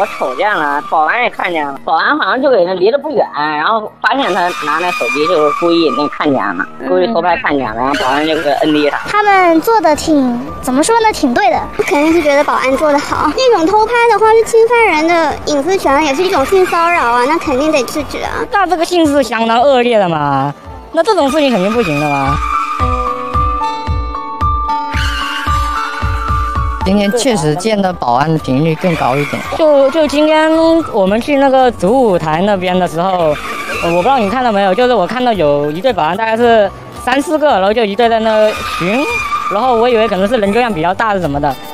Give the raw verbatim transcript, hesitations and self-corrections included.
我瞅见了，保安也看见了，保安好像就给他离得不远，然后发现他拿那手机，就是故意那看见了，故意偷拍看见了，然后保安就给摁地上。 他们做的挺怎么说呢，挺对的。 我肯定是觉得保安做得好，那种偷拍的话是侵犯人的隐私权，也是一种性骚扰啊，那肯定得制止啊。 那这个性是相当恶劣的嘛，那这种事情肯定不行的嘛。 今天确实见到保安的频率更高一点。 就就今天我们去那个主舞台那边的时候，我不知道你看到没有，就是我看到有一队保安，大概是三四个，然后就一队在那巡，然后我以为可能是人流量比较大是什么的，